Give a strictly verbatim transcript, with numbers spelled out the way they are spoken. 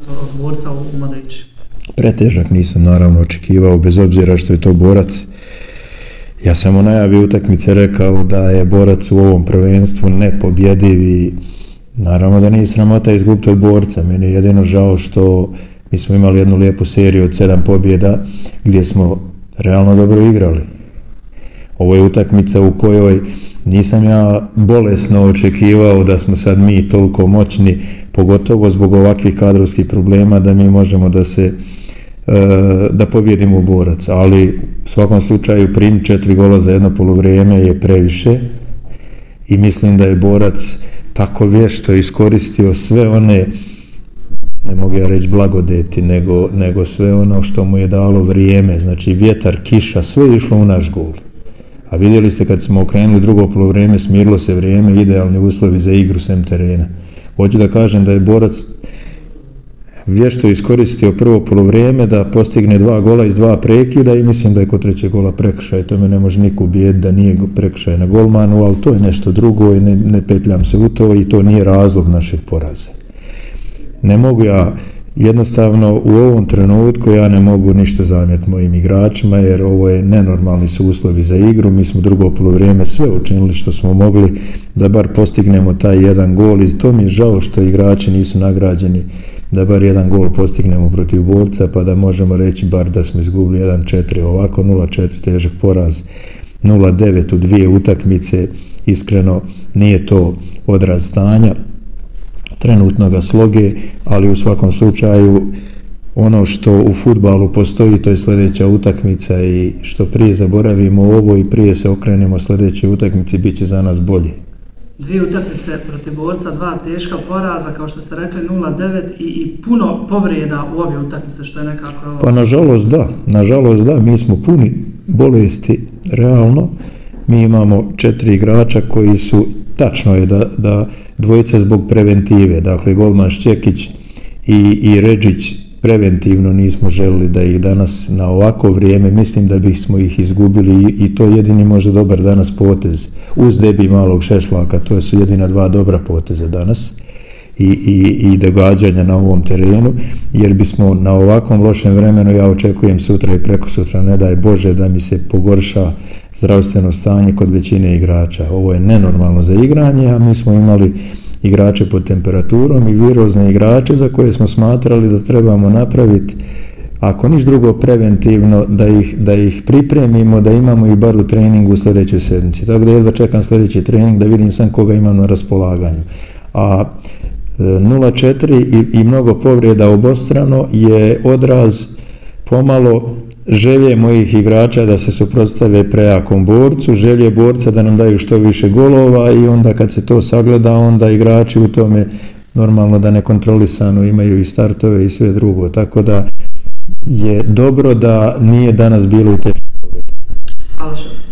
od borca u Mladenići? Pretežak nisam naravno očekivao, bez obzira što je to borac. Ja sam u najavi utakmice rekao da je borac u ovom prvenstvu nepobjediv i naravno da nije sramota izgubiti od borca. Meni je jedino žao što mi smo imali jednu lijepu seriju od sedam pobjeda gdje smo realno dobro igrali. Ovo je utakmica u kojoj nisam ja bolesno očekivao da smo sad mi toliko moćni, pogotovo zbog ovakvih kadrovskih problema, da mi možemo da se da pobjedimo borac, ali u svakom slučaju primiti četiri gola za jedno poluvrijeme je previše i mislim da je borac tako vješto iskoristio sve one, ne mogu ja reći blagodeti, nego, nego sve ono što mu je dalo vrijeme, znači vjetar, kiša, sve je išlo u naš gol. A vidjeli ste kad smo okrenuli drugo poluvrijeme, smirilo se vrijeme, idealni uslovi za igru sem terena. Hoću da kažem da je borac vješto iskoristio prvo polovrijeme da postigne dva gola iz dva prekida i mislim da je kod trećeg gola prekršaj. To me ne može niko ubijediti da nije prekršaj na golmanu, ali to je nešto drugo i ne, ne petljam se u to i to nije razlog našeg poraza. Ne mogu ja, jednostavno u ovom trenutku ja ne mogu ništa zamjeriti mojim igračima jer ovo je nenormalni su uslovi za igru. Mi smo drugo polovrijeme sve učinili što smo mogli da bar postignemo taj jedan gol i to mi je žao što igrači nisu nagrađeni da bar jedan gol postignemo protiv borca pa da možemo reći bar da smo izgubili jedan četiri, ovako nula četiri težak poraz, nula devet u dvije utakmice, iskreno nije to odraz stanja trenutnoga sloge, ali u svakom slučaju ono što u fudbalu postoji to je sljedeća utakmica i što prije zaboravimo ovo i prije se okrenemo sljedećoj utakmici bit će za nas bolje. Dvije utakmice protiv borca, dva teška poraza, kao što ste rekli nula devet i, i puno povrijeda u ove utakmice, što je nekako... Pa nažalost da, nažalost da, mi smo puni bolesti, realno. Mi imamo četiri igrača koji su, tačno je da, da dvojica zbog preventive, dakle golman Šćekić i, i Redžić preventivno nismo želili da ih danas na ovako vrijeme, mislim da bismo ih izgubili i, i to je jedini možda dobar danas potez. Uz debi malog Šešlaka, to su jedina dva dobra poteza danas i, i, i događanja na ovom terenu, jer bismo na ovakvom lošem vremenu, ja očekujem sutra i preko sutra, ne daj Bože da mi se pogorša zdravstveno stanje kod većine igrača. Ovo je nenormalno za igranje, a mi smo imali igrače pod temperaturom i virozne igrače za koje smo smatrali da trebamo napraviti, ako niš drugo preventivno, da ih, da ih pripremimo, da imamo i bar u treningu u sljedećoj sedmici. Tako da jedva čekam sljedeći trening da vidim sam koga imam na raspolaganju. A nula četiri i, i mnogo povrijeda obostrano je odraz pomalo želje mojih igrača da se suprotstave prejakom borcu, želje borca da nam daju što više golova i onda kad se to sagleda, onda igrači u tome normalno da nekontrolisano imaju i startove i sve drugo. Tako da je dobro da nije danas bilo i teško. Hvala.